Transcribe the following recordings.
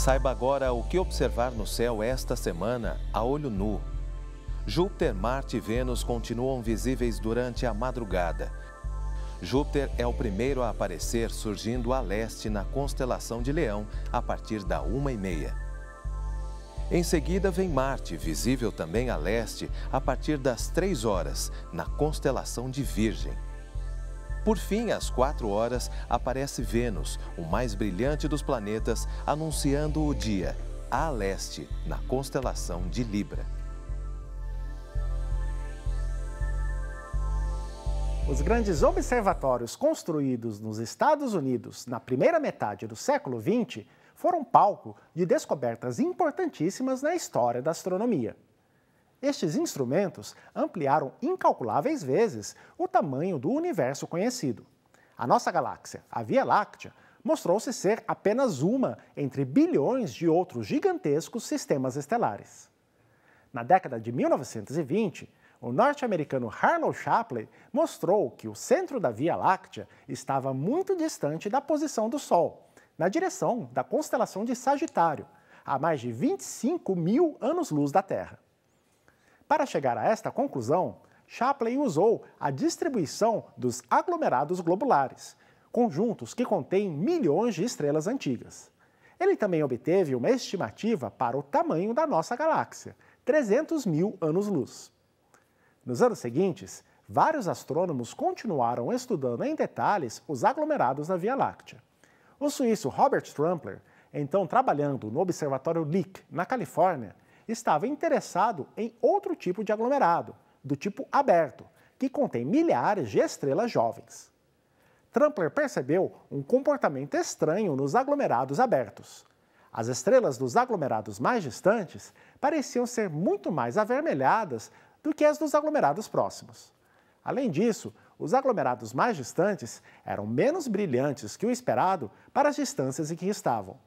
Saiba agora o que observar no céu esta semana a olho nu. Júpiter, Marte e Vênus continuam visíveis durante a madrugada. Júpiter é o primeiro a aparecer surgindo a leste na constelação de Leão a partir da 1h30. Em seguida vem Marte, visível também a leste a partir das 3h, na constelação de Virgem. Por fim, às 4h, aparece Vênus, o mais brilhante dos planetas, anunciando o dia, a leste, na constelação de Libra. Os grandes observatórios construídos nos Estados Unidos na primeira metade do século XX foram palco de descobertas importantíssimas na história da astronomia. Estes instrumentos ampliaram incalculáveis vezes o tamanho do universo conhecido. A nossa galáxia, a Via Láctea, mostrou-se ser apenas uma entre bilhões de outros gigantescos sistemas estelares. Na década de 1920, o norte-americano Harlow Shapley mostrou que o centro da Via Láctea estava muito distante da posição do Sol, na direção da constelação de Sagitário, a mais de 25 mil anos-luz da Terra. Para chegar a esta conclusão, Shapley usou a distribuição dos aglomerados globulares, conjuntos que contêm milhões de estrelas antigas. Ele também obteve uma estimativa para o tamanho da nossa galáxia, 300 mil anos-luz. Nos anos seguintes, vários astrônomos continuaram estudando em detalhes os aglomerados da Via Láctea. O suíço Robert Trumpler, então trabalhando no Observatório Lick, na Califórnia, estava interessado em outro tipo de aglomerado, do tipo aberto, que contém milhares de estrelas jovens. Trumpler percebeu um comportamento estranho nos aglomerados abertos. As estrelas dos aglomerados mais distantes pareciam ser muito mais avermelhadas do que as dos aglomerados próximos. Além disso, os aglomerados mais distantes eram menos brilhantes que o esperado para as distâncias em que estavam.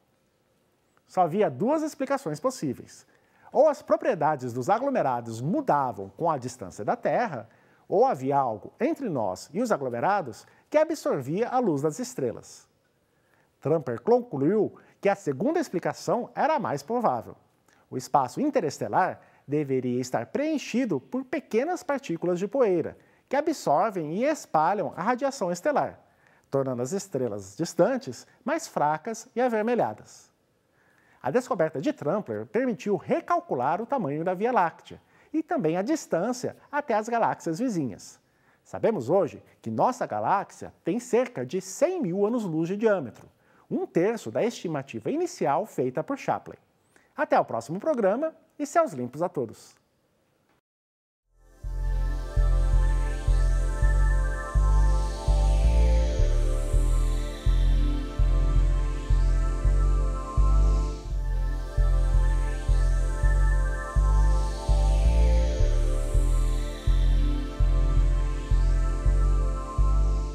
Só havia duas explicações possíveis. Ou as propriedades dos aglomerados mudavam com a distância da Terra, ou havia algo entre nós e os aglomerados que absorvia a luz das estrelas. Trumpler concluiu que a segunda explicação era a mais provável. O espaço interestelar deveria estar preenchido por pequenas partículas de poeira, que absorvem e espalham a radiação estelar, tornando as estrelas distantes mais fracas e avermelhadas. A descoberta de Trumpler permitiu recalcular o tamanho da Via Láctea e também a distância até as galáxias vizinhas. Sabemos hoje que nossa galáxia tem cerca de 100 mil anos-luz de diâmetro, 1/3 da estimativa inicial feita por Shapley. Até o próximo programa e céus limpos a todos!